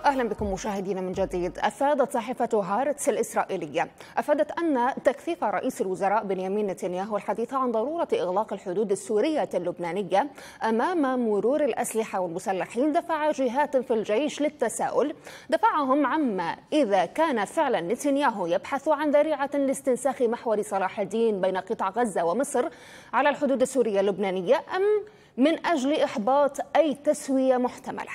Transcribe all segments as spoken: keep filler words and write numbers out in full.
أهلا بكم مشاهدينا من جديد. أفادت صحيفة هارتس الإسرائيلية أفادت أن تكثيف رئيس الوزراء بنيامين نتنياهو الحديث عن ضرورة إغلاق الحدود السورية اللبنانية أمام مرور الأسلحة والمسلحين دفع جهات في الجيش للتساؤل، دفعهم عما إذا كان فعلا نتنياهو يبحث عن ذريعة لاستنساخ محور صلاح الدين بين قطاع غزة ومصر على الحدود السورية اللبنانية، أم من أجل إحباط أي تسوية محتملة.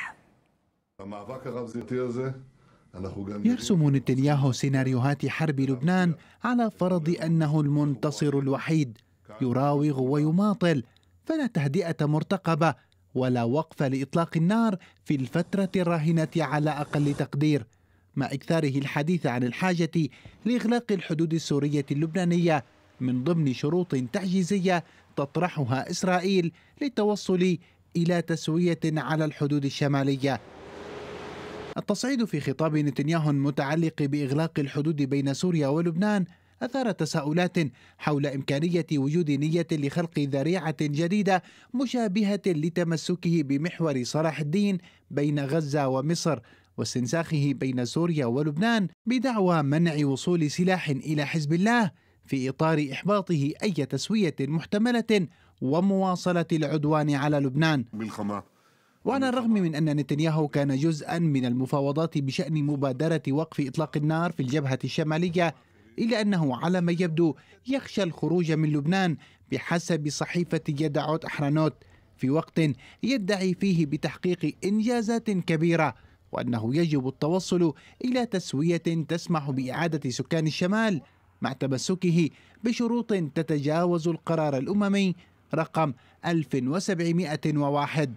يرسم نتنياهو سيناريوهات حرب لبنان على فرض أنه المنتصر الوحيد، يراوغ ويماطل، فلا تهدئة مرتقبة ولا وقف لإطلاق النار في الفترة الراهنة على أقل تقدير، مع إكثاره الحديث عن الحاجة لإغلاق الحدود السورية اللبنانية من ضمن شروط تعجيزية تطرحها إسرائيل للتوصل إلى تسوية على الحدود الشمالية. التصعيد في خطاب نتنياهو المتعلق بإغلاق الحدود بين سوريا ولبنان أثار تساؤلات حول إمكانية وجود نية لخلق ذريعة جديدة مشابهة لتمسكه بمحور صلاح الدين بين غزة ومصر واستنساخه بين سوريا ولبنان بدعوى منع وصول سلاح إلى حزب الله في إطار إحباطه أي تسوية محتملة ومواصلة العدوان على لبنان. وعلى الرغم من أن نتنياهو كان جزءا من المفاوضات بشأن مبادرة وقف إطلاق النار في الجبهة الشمالية، إلا أنه على ما يبدو يخشى الخروج من لبنان بحسب صحيفة يدعوت أحرنوت في وقت يدعي فيه بتحقيق إنجازات كبيرة، وأنه يجب التوصل إلى تسوية تسمح بإعادة سكان الشمال مع تمسكه بشروط تتجاوز القرار الأممي رقم ألف وسبعمائة وواحد.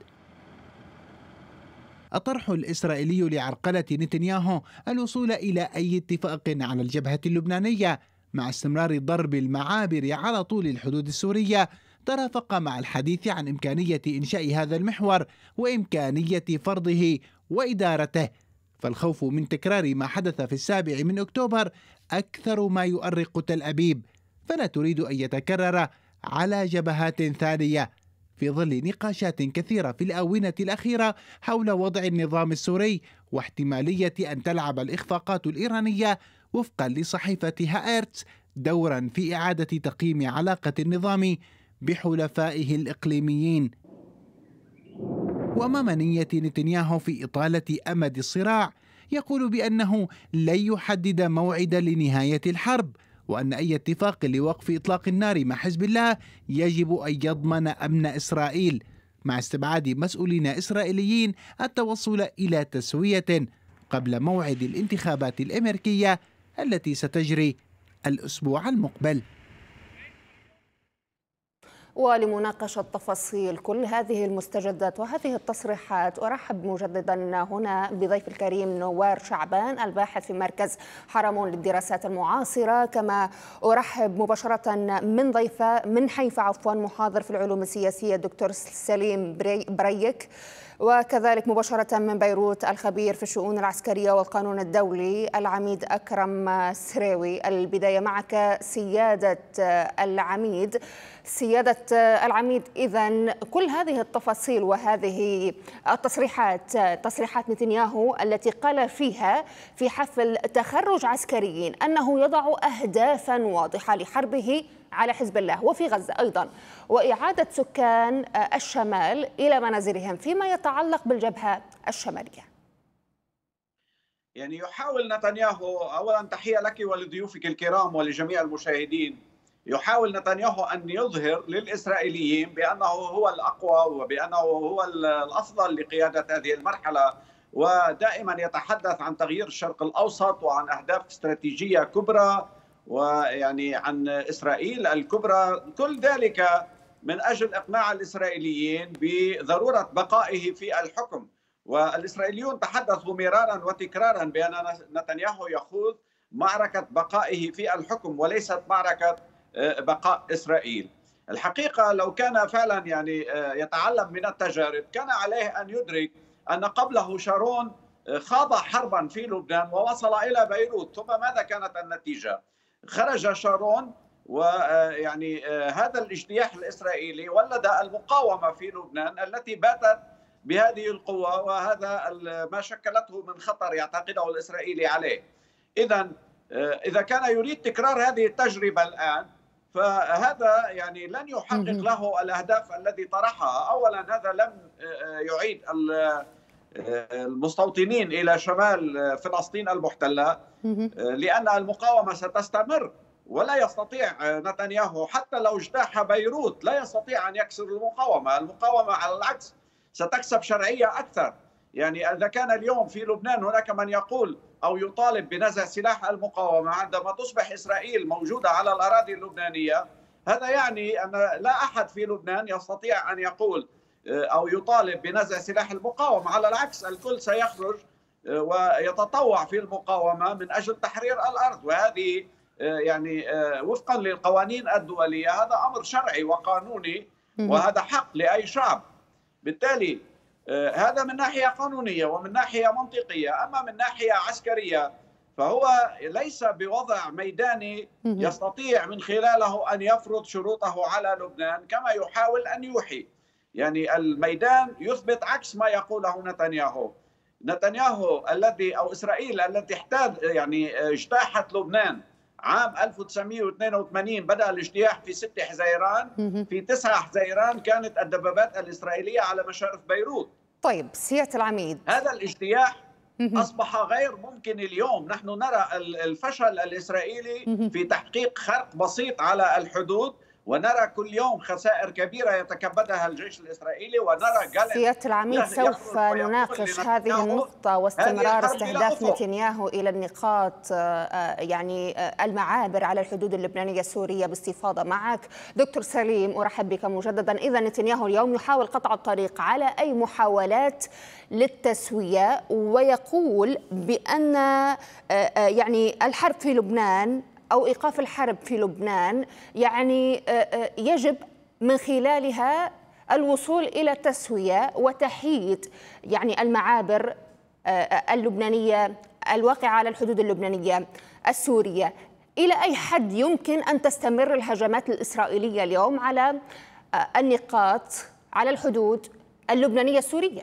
الطرح الإسرائيلي لعرقلة نتنياهو الوصول إلى أي اتفاق على الجبهة اللبنانية مع استمرار ضرب المعابر على طول الحدود السورية ترافق مع الحديث عن إمكانية إنشاء هذا المحور وإمكانية فرضه وإدارته، فالخوف من تكرار ما حدث في السابع من أكتوبر أكثر ما يؤرق تل أبيب، فلا تريد أن يتكرر على جبهات ثانية في ظل نقاشات كثيرة في الآونة الأخيرة حول وضع النظام السوري واحتمالية أن تلعب الإخفاقات الإيرانية وفقا لصحيفة هارتس دورا في إعادة تقييم علاقة النظام بحلفائه الإقليميين. وأمام نية نتنياهو في إطالة أمد الصراع، يقول بأنه لن يحدد موعدا لنهاية الحرب، وأن أي اتفاق لوقف إطلاق النار مع حزب الله يجب أن يضمن أمن إسرائيل، مع استبعاد مسؤولين إسرائيليين التوصل إلى تسوية قبل موعد الانتخابات الأمريكية التي ستجري الأسبوع المقبل. ولمناقشة تفاصيل كل هذه المستجدات وهذه التصريحات أرحب مجددا هنا بضيف الكريم نوار شعبان الباحث في مركز حرمون للدراسات المعاصرة، كما أرحب مباشرة من ضيفة من حيفا عفوا محاضر في العلوم السياسية الدكتور سليم بريك، وكذلك مباشرة من بيروت الخبير في الشؤون العسكرية والقانون الدولي العميد أكرم سريوي. البداية معك سيادة العميد سيادة العميد إذن كل هذه التفاصيل وهذه التصريحات تصريحات نتنياهو التي قال فيها في حفل تخرج عسكريين أنه يضع أهدافا واضحة لحربه على حزب الله وفي غزة أيضا وإعادة سكان الشمال إلى منازلهم فيما يتعلق بالجبهة الشمالية. يعني يحاول نتنياهو، أولا تحية لك ولضيوفك الكرام ولجميع المشاهدين، يحاول نتنياهو أن يظهر للإسرائيليين بأنه هو الأقوى وبأنه هو الأفضل لقيادة هذه المرحلة، ودائما يتحدث عن تغيير الشرق الأوسط وعن أهداف استراتيجية كبرى ويعني عن إسرائيل الكبرى، كل ذلك من أجل إقناع الإسرائيليين بضرورة بقائه في الحكم. والإسرائيليون تحدثوا مرارا وتكرارا بأن نتنياهو يخوض معركة بقائه في الحكم وليست معركة بقاء إسرائيل. الحقيقة لو كان فعلا يعني يتعلم من التجارب كان عليه أن يدرك أن قبله شارون خاض حربا في لبنان ووصل إلى بيروت، ثم ماذا كانت النتيجة؟ خرج شارون ويعني هذا الاجتياح الإسرائيلي ولد المقاومة في لبنان التي باتت بهذه القوة، وهذا ما شكلته من خطر يعتقده الإسرائيلي عليه. إذا إذا كان يريد تكرار هذه التجربة الآن فهذا يعني لن يحقق له الأهداف التي طرحها. أولا هذا لم يعيد المستوطنين إلى شمال فلسطين المحتلة، لأن المقاومة ستستمر ولا يستطيع نتنياهو حتى لو اجتاح بيروت لا يستطيع أن يكسر المقاومة. المقاومة على العكس ستكسب شرعية أكثر. يعني إذا كان اليوم في لبنان هناك من يقول أو يطالب بنزع سلاح المقاومة عندما تصبح إسرائيل موجودة على الأراضي اللبنانية، هذا يعني أن لا أحد في لبنان يستطيع أن يقول أو يطالب بنزع سلاح المقاومة. على العكس الكل سيخرج ويتطوع في المقاومة من أجل تحرير الأرض، وهذه يعني وفقا للقوانين الدولية هذا أمر شرعي وقانوني وهذا حق لأي شعب. بالتالي هذا من ناحية قانونية ومن ناحية منطقية. أما من ناحية عسكرية فهو ليس بوضع ميداني يستطيع من خلاله أن يفرض شروطه على لبنان كما يحاول أن يوحي. يعني الميدان يثبت عكس ما يقوله نتنياهو. نتنياهو الذي أو إسرائيل التي احتاج يعني اجتاحت لبنان عام ألف وتسعمئة واثنين وثمانين بدأ الاجتياح في ستة حزيران، في تسعة حزيران كانت الدبابات الإسرائيلية على مشارف بيروت. طيب سيادة العميد، هذا الاجتياح أصبح غير ممكن اليوم. نحن نرى الفشل الإسرائيلي في تحقيق خرق بسيط على الحدود، ونرى كل يوم خسائر كبيرة يتكبدها الجيش الإسرائيلي، ونرى سيادة العميد سوف نناقش هذه النقطة واستمرار استهداف نتنياهو إلى النقاط يعني المعابر على الحدود اللبنانية السورية باستفاضة معك. دكتور سليم أرحب بك مجددا. إذا نتنياهو اليوم يحاول قطع الطريق على أي محاولات للتسوية، ويقول بأن يعني الحرب في لبنان أو إيقاف الحرب في لبنان يعني يجب من خلالها الوصول إلى تسوية وتحييد يعني المعابر اللبنانية الواقعة على الحدود اللبنانية السورية. إلى أي حد يمكن أن تستمر الهجمات الإسرائيلية اليوم على النقاط على الحدود اللبنانية السورية؟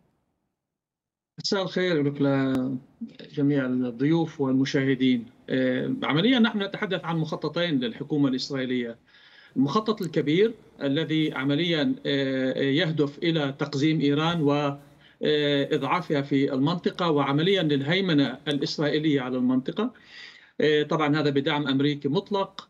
مساء الخير لك لجميع الضيوف والمشاهدين. عمليا نحن نتحدث عن مخططين للحكومة الإسرائيلية. المخطط الكبير الذي عمليا يهدف إلى تقزيم إيران وإضعافها في المنطقة وعمليا للهيمنة الإسرائيلية على المنطقة، طبعا هذا بدعم أمريكي مطلق.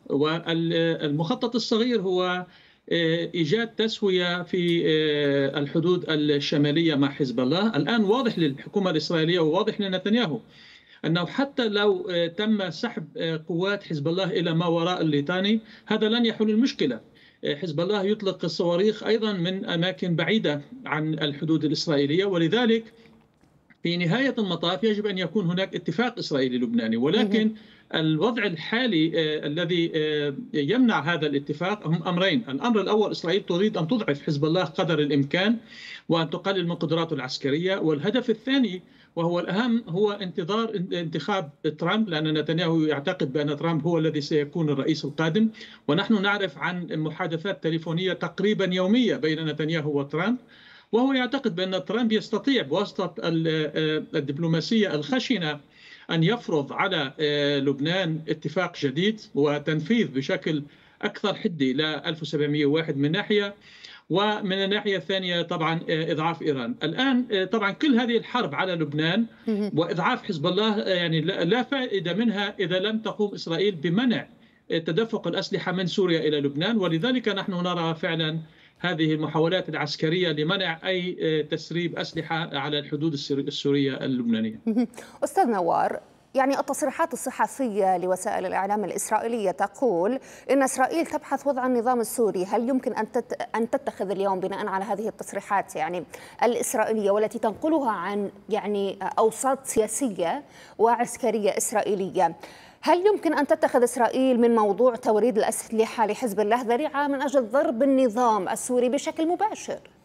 والمخطط الصغير هو إيجاد تسوية في الحدود الشمالية مع حزب الله. الآن واضح للحكومة الإسرائيلية وواضح لنتنياهو أنه حتى لو تم سحب قوات حزب الله إلى ما وراء الليتاني هذا لن يحل المشكلة. حزب الله يطلق الصواريخ أيضا من أماكن بعيدة عن الحدود الإسرائيلية، ولذلك في نهاية المطاف يجب أن يكون هناك اتفاق إسرائيلي لبناني. ولكن الوضع الحالي الذي يمنع هذا الاتفاق هم أمرين. الأمر الأول، إسرائيل تريد أن تضعف حزب الله قدر الإمكان وأن تقلل من قدراته العسكرية. والهدف الثاني وهو الأهم هو انتظار انتخاب ترامب، لأن نتنياهو يعتقد بأن ترامب هو الذي سيكون الرئيس القادم. ونحن نعرف عن محادثات تليفونية تقريبا يومية بين نتنياهو وترامب، وهو يعتقد بأن ترامب يستطيع بواسطة الدبلوماسية الخشنة أن يفرض على لبنان اتفاق جديد وتنفيذ بشكل أكثر حدي ل ألف وسبعمئة وواحد من ناحية، ومن الناحية الثانية طبعا إضعاف إيران. الآن طبعا كل هذه الحرب على لبنان وإضعاف حزب الله يعني لا فائدة منها إذا لم تقوم إسرائيل بمنع تدفق الأسلحة من سوريا إلى لبنان. ولذلك نحن نرى فعلا هذه المحاولات العسكرية لمنع أي تسريب أسلحة على الحدود السورية اللبنانية. أستاذ نوار، يعني التصريحات الصحفية لوسائل الإعلام الإسرائيلية تقول إن إسرائيل تبحث وضع النظام السوري. هل يمكن أن أن تتخذ اليوم بناء على هذه التصريحات يعني الإسرائيلية والتي تنقلها عن يعني أوساط سياسية وعسكرية إسرائيلية، هل يمكن أن تتخذ إسرائيل من موضوع توريد الأسلحة لحزب الله ذريعة من أجل ضرب النظام السوري بشكل مباشر؟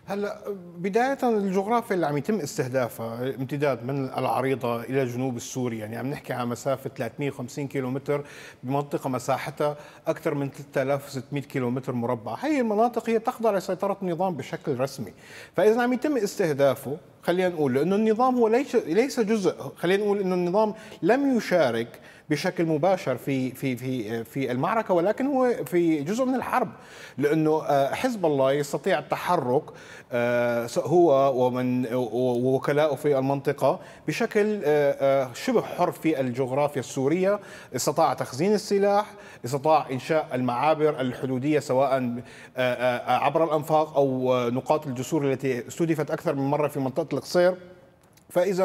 هلا بداية الجغرافيا اللي عم يتم استهدافها امتداد من العريضة إلى جنوب السوري، يعني عم نحكي عن مسافة ثلاثمئة وخمسين كيلومتر بمنطقة مساحتها أكثر من ثلاثة آلاف وستمئة كيلومتر مربع. هي المناطق هي تخضع لسيطرة النظام بشكل رسمي، فإذا عم يتم استهدافه خلينا نقول لأنه النظام هو ليس ليس جزء، خلينا نقول أنه النظام لم يشارك بشكل مباشر في في في في المعركه، ولكن هو في جزء من الحرب، لانه حزب الله يستطيع التحرك هو ومن ووكلاءه في المنطقه بشكل شبه حر في الجغرافيا السوريه، استطاع تخزين السلاح، استطاع انشاء المعابر الحدوديه سواء عبر الانفاق او نقاط الجسور التي استهدفت اكثر من مره في منطقه القصير. فإذا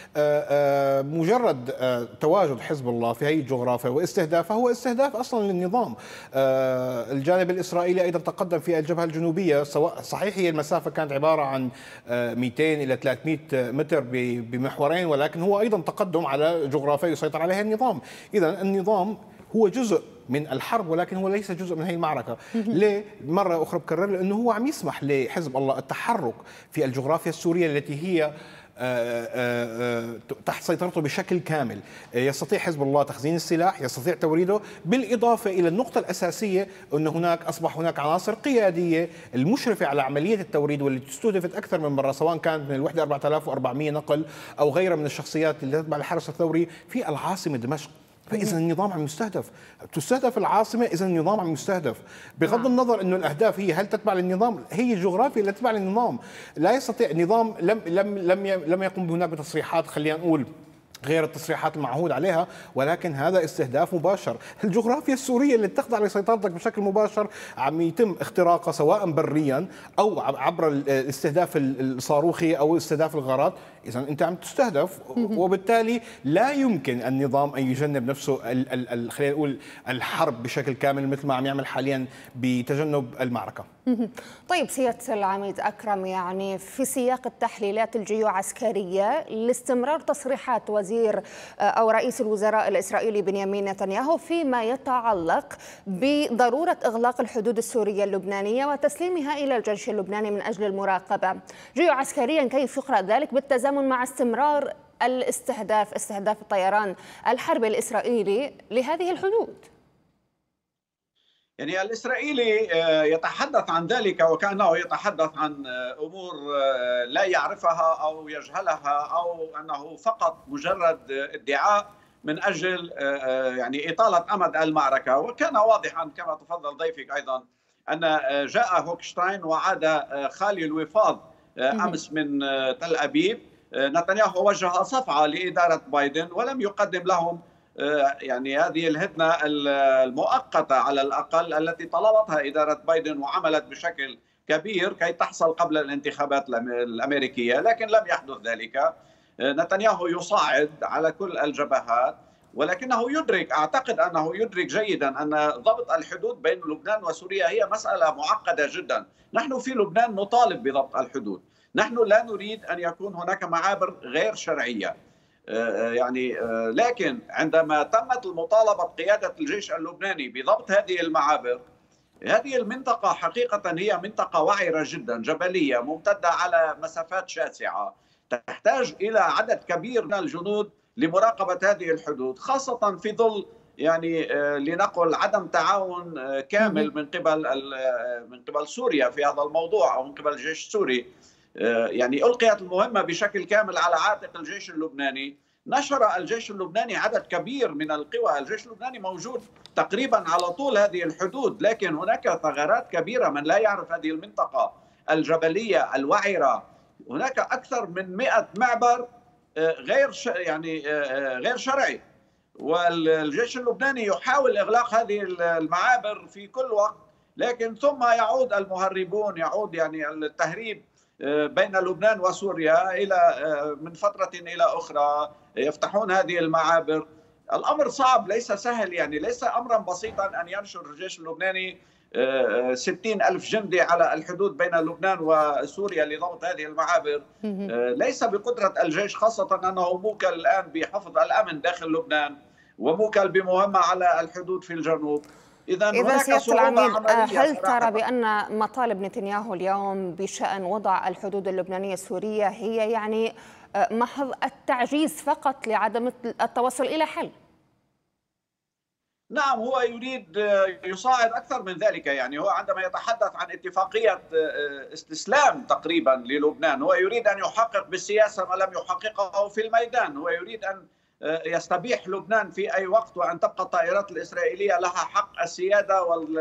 مجرد تواجد حزب الله في هذه الجغرافيا واستهدافه هو استهداف أصلا للنظام. الجانب الإسرائيلي أيضا تقدم في الجبهة الجنوبية، سواء صحيح هي المسافة كانت عبارة عن مئتين إلى ثلاثمئة متر بمحورين، ولكن هو أيضا تقدم على جغرافيا يسيطر عليها النظام. إذا النظام هو جزء من الحرب ولكن هو ليس جزء من هذه المعركة. ليه؟ مرة أخرى بكرر، لأنه هو عم يسمح لحزب الله التحرك في الجغرافيا السورية التي هي آآ آآ تحت سيطرته بشكل كامل. يستطيع حزب الله تخزين السلاح، يستطيع توريده، بالإضافة إلى النقطة الأساسية أن هناك أصبح هناك عناصر قيادية المشرفة على عملية التوريد والتي استهدفت أكثر من مرة، سواء كانت من الوحدة أربعة آلاف وأربعمئة نقل أو غيرها من الشخصيات اللي تتبع الحرس الثوري في العاصمة دمشق. فإذا النظام عم يستهدف، تستهدف العاصمة، إذا النظام عم يستهدف، بغض النظر إنه الأهداف هي هل تتبع للنظام، هي الجغرافيا اللي تتبع للنظام. لا يستطيع النظام، لم لم لم لم يقم هناك بتصريحات خلينا نقول غير التصريحات المعهود عليها، ولكن هذا استهداف مباشر. الجغرافيا السورية اللي تخضع لسيطرتك بشكل مباشر عم يتم اختراقها سواء بريا أو عبر الاستهداف الصاروخي أو استهداف الغارات. إذا أنت عم تستهدف، وبالتالي لا يمكن النظام أن يجنب نفسه خلينا نقول الحرب بشكل كامل مثل ما عم يعمل حاليا بتجنب المعركة. طيب سيادة العميد أكرم، يعني في سياق التحليلات الجيوعسكرية لاستمرار تصريحات وزير أو رئيس الوزراء الإسرائيلي بنيامين نتنياهو فيما يتعلق بضرورة إغلاق الحدود السورية اللبنانية وتسليمها إلى الجيش اللبناني من أجل المراقبة، جيوعسكريا كيف يقرأ ذلك بالتزامن مع استمرار الاستهداف استهداف الطيران الحربي الإسرائيلي لهذه الحدود؟ يعني الإسرائيلي يتحدث عن ذلك وكأنه يتحدث عن أمور لا يعرفها أو يجهلها، أو أنه فقط مجرد ادعاء من أجل يعني إطالة أمد المعركة. وكان واضحا كما تفضل ضيفك أيضا أن جاء هوكشتاين وعاد خالي الوفاض أمس من تل أبيب. نتنياهو وجه صفعة لإدارة بايدن ولم يقدم لهم يعني هذه الهدنة المؤقتة على الأقل التي طلبتها إدارة بايدن وعملت بشكل كبير كي تحصل قبل الانتخابات الأمريكية، لكن لم يحدث ذلك. نتنياهو يصعد على كل الجبهات، ولكنه يدرك، أعتقد أنه يدرك جيدا أن ضبط الحدود بين لبنان وسوريا هي مسألة معقدة جدا. نحن في لبنان نطالب بضبط الحدود، نحن لا نريد أن يكون هناك معابر غير شرعية، يعني لكن عندما تمت المطالبة قيادة الجيش اللبناني بضبط هذه المعابر، هذه المنطقة حقيقة هي منطقة وعرة جدا، جبلية ممتدة على مسافات شاسعة، تحتاج إلى عدد كبير من الجنود لمراقبة هذه الحدود، خاصة في ظل يعني لنقل عدم تعاون كامل من قبل من قبل سوريا في هذا الموضوع أو من قبل الجيش السوري. يعني ألقيت المهمة بشكل كامل على عاتق الجيش اللبناني. نشر الجيش اللبناني عدد كبير من القوى، الجيش اللبناني موجود تقريبا على طول هذه الحدود، لكن هناك ثغرات كبيرة. من لا يعرف هذه المنطقة الجبلية الوعرة، هناك أكثر من مئة معبر غير يعني غير شرعي، والجيش اللبناني يحاول إغلاق هذه المعابر في كل وقت، لكن ثم يعود المهربون، يعود يعني التهريب بين لبنان وسوريا إلى من فترة إلى أخرى، يفتحون هذه المعابر. الأمر صعب، ليس سهل، يعني ليس أمرا بسيطا أن ينشر الجيش اللبناني ستين ألف جندي على الحدود بين لبنان وسوريا لضبط هذه المعابر. ليس بقدرة الجيش، خاصة أنه موكل الآن بحفظ الأمن داخل لبنان وموكل بمهمة على الحدود في الجنوب. إذا إذا سيادة العميد، هل صراحة. ترى بأن مطالب نتنياهو اليوم بشأن وضع الحدود اللبنانية السورية هي يعني محض التعجيز فقط لعدم التوصل إلى حل؟ نعم، هو يريد يصاعد أكثر من ذلك. يعني هو عندما يتحدث عن اتفاقية استسلام تقريبا للبنان، هو يريد أن يحقق بالسياسة ما لم يحققه في الميدان. هو يريد أن يستبيح لبنان في أي وقت، وأن تبقى الطائرات الإسرائيلية لها حق السيادة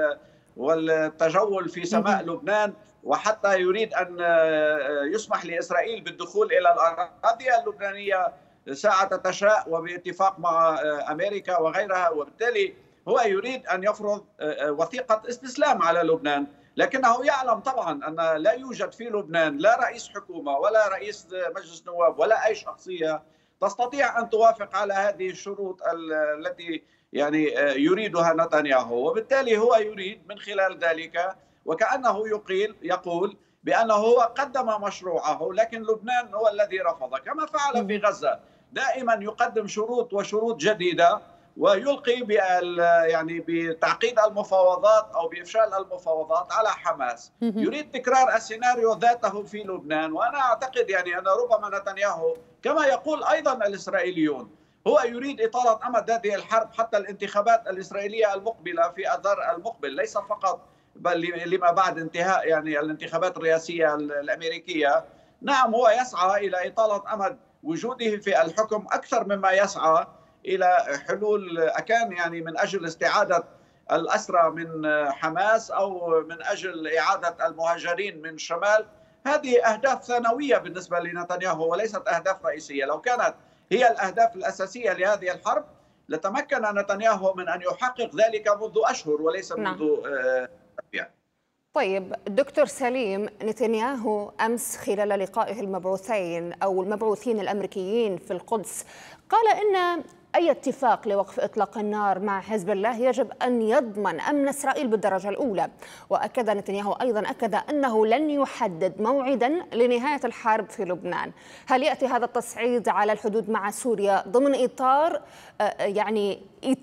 والتجول في سماء لبنان، وحتى يريد أن يسمح لإسرائيل بالدخول إلى الأراضي اللبنانية ساعة تشاء وباتفاق مع أمريكا وغيرها. وبالتالي هو يريد أن يفرض وثيقة استسلام على لبنان، لكنه يعلم طبعا أن لا يوجد في لبنان لا رئيس حكومة ولا رئيس مجلس نواب ولا أي شخصية تستطيع أن توافق على هذه الشروط التي يعني يريدها نتنياهو. وبالتالي هو يريد من خلال ذلك وكأنه يقيل يقول بأنه هو قدم مشروعه، لكن لبنان هو الذي رفض، كما فعل في غزة. دائما يقدم شروط وشروط جديدة ويلقي بال يعني بتعقيد المفاوضات أو بإفشال المفاوضات على حماس. يريد تكرار السيناريو ذاته في لبنان. وأنا أعتقد يعني أن ربما نتنياهو كما يقول أيضا الإسرائيليون هو يريد إطالة أمد هذه الحرب حتى الانتخابات الإسرائيلية المقبلة في أذار المقبل، ليس فقط بل لما بعد انتهاء يعني الانتخابات الرئاسية الأمريكية. نعم، هو يسعى إلى إطالة أمد وجوده في الحكم أكثر مما يسعى إلى حلول أكان يعني من أجل استعادة الأسرى من حماس أو من أجل إعادة المهاجرين من الشمال. هذه أهداف ثانوية بالنسبة لنتنياهو وليست أهداف رئيسية. لو كانت هي الأهداف الأساسية لهذه الحرب لتمكن نتنياهو من أن يحقق ذلك منذ أشهر وليس منذ أسابيع. طيب دكتور سليم، نتنياهو أمس خلال لقائه المبعوثين أو المبعوثين الأمريكيين في القدس قال إن أي اتفاق لوقف إطلاق النار مع حزب الله يجب أن يضمن أمن إسرائيل بالدرجة الأولى. وأكد نتنياهو أيضا أكد أنه لن يحدد موعدا لنهاية الحرب في لبنان. هل يأتي هذا التصعيد على الحدود مع سوريا ضمن إطار يعني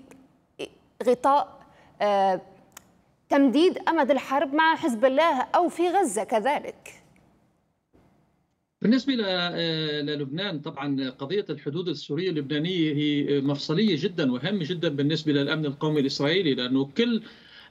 غطاء تمديد أمد الحرب مع حزب الله أو في غزة كذلك؟ بالنسبة للبنان طبعا قضية الحدود السورية اللبنانية هي مفصلية جدا وهامة جدا بالنسبة للأمن القومي الإسرائيلي، لأنه كل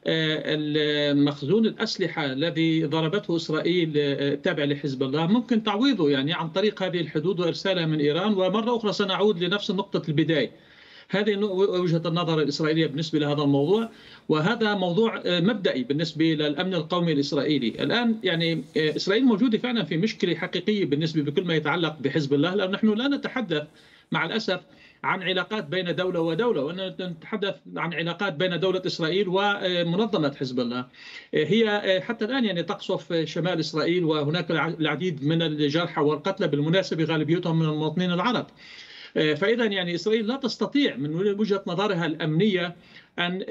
المخزون الأسلحة الذي ضربته إسرائيل تابع لحزب الله ممكن تعويضه يعني عن طريق هذه الحدود وإرسالها من إيران. ومرة أخرى سنعود لنفس نقطة البداية. هذه وجهة النظر الإسرائيلية بالنسبة لهذا الموضوع، وهذا موضوع مبدئي بالنسبة للأمن القومي الإسرائيلي. الآن يعني إسرائيل موجودة فعلا في مشكلة حقيقية بالنسبة بكل ما يتعلق بحزب الله، لأن نحن لا نتحدث مع الأسف عن علاقات بين دولة ودولة، وأن نتحدث عن علاقات بين دولة إسرائيل ومنظمة حزب الله. هي حتى الآن يعني تقصف شمال إسرائيل، وهناك العديد من الجرحى والقتلى، بالمناسبة غالبيتهم من المواطنين العرب. فإذا يعني إسرائيل لا تستطيع من وجهة نظرها الأمنية أن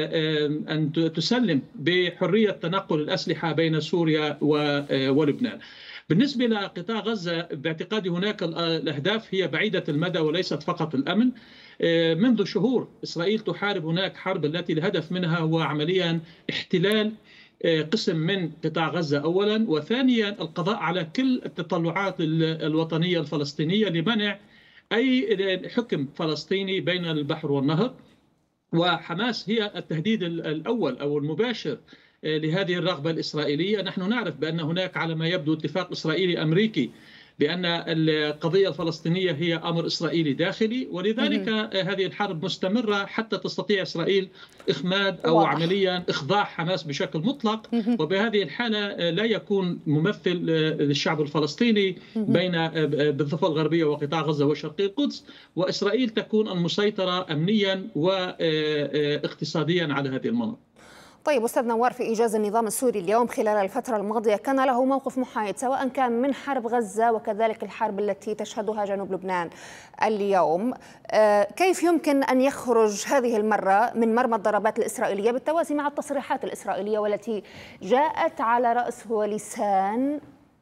أن تسلم بحرية تنقل الأسلحة بين سوريا ولبنان. بالنسبة لقطاع غزة باعتقادي هناك الأهداف هي بعيدة المدى وليست فقط الأمن. منذ شهور إسرائيل تحارب هناك حرب التي الهدف منها هو عمليا احتلال قسم من قطاع غزة أولا، وثانيا القضاء على كل التطلعات الوطنية الفلسطينية لمنع أي حكم فلسطيني بين البحر والنهر. وحماس هي التهديد الأول أو المباشر لهذه الرغبة الإسرائيلية. نحن نعرف بأن هناك على ما يبدو اتفاق إسرائيلي أمريكي بأن القضية الفلسطينية هي أمر إسرائيلي داخلي، ولذلك هذه الحرب مستمرة حتى تستطيع إسرائيل إخماد أو واضح. عمليا إخضاع حماس بشكل مطلق. وبهذه الحالة لا يكون ممثل للشعب الفلسطيني بين بالضفة الغربية وقطاع غزة وشرقي القدس، وإسرائيل تكون المسيطرة أمنيا واقتصاديا على هذه المناطق. طيب أستاذ نوار، في إيجاز النظام السوري اليوم خلال الفترة الماضية كان له موقف محايد، سواء كان من حرب غزة وكذلك الحرب التي تشهدها جنوب لبنان اليوم. كيف يمكن أن يخرج هذه المرة من مرمى الضربات الإسرائيلية بالتوازي مع التصريحات الإسرائيلية والتي جاءت على رأس ولسان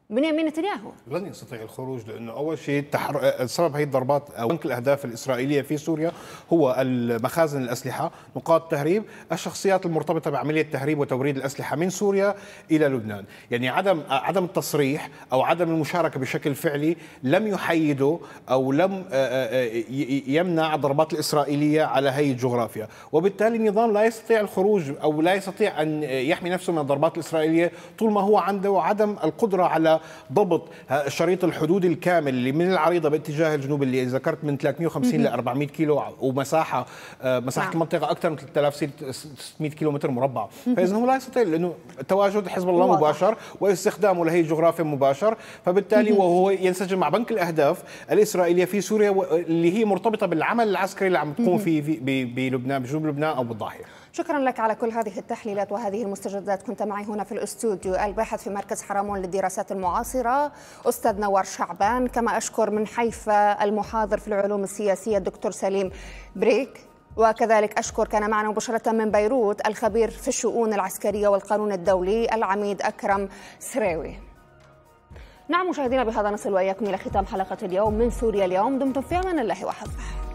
بنيامين نتنياهو؟ لن يستطيع الخروج، لانه اول شيء تحر... سبب هذه الضربات او بنك الاهداف الاسرائيليه في سوريا هو المخازن الاسلحه، نقاط تهريب، الشخصيات المرتبطه بعمليه تهريب وتوريد الاسلحه من سوريا الى لبنان، يعني عدم عدم التصريح او عدم المشاركه بشكل فعلي لم يحيده او لم يمنع الضربات الاسرائيليه على هي الجغرافيا، وبالتالي النظام لا يستطيع الخروج او لا يستطيع ان يحمي نفسه من الضربات الاسرائيليه طول ما هو عنده عدم القدره على ضبط شريط الحدود الكامل اللي من العريضه باتجاه الجنوب اللي ذكرت من ثلاثمئة وخمسين ل أربعمئة كيلو، ومساحه مساحه المنطقه اكثر من ثلاثة آلاف وستمئة كيلو متر مربع، فاذا هو لا يستطيع لانه تواجد حزب الله مباشر واستخدامه لهي الجغرافيا مباشر، فبالتالي وهو ينسجم مع بنك الاهداف الاسرائيليه في سوريا اللي هي مرتبطه بالعمل العسكري اللي عم تقوم فيه بلبنان بجنوب لبنان او بالضاحيه. شكرا لك على كل هذه التحليلات وهذه المستجدات. كنت معي هنا في الاستوديو الباحث في مركز حرمون للدراسات المعاصرة أستاذ نوار شعبان، كما أشكر من حيفا المحاضر في العلوم السياسية الدكتور سليم بريك، وكذلك أشكر كان معنا مباشرة من بيروت الخبير في الشؤون العسكرية والقانون الدولي العميد أكرم سريوي. نعم مشاهدينا، بهذا نصل وإياكم إلى ختام حلقة اليوم من سوريا اليوم. دمتم في أمان الله وحفظه.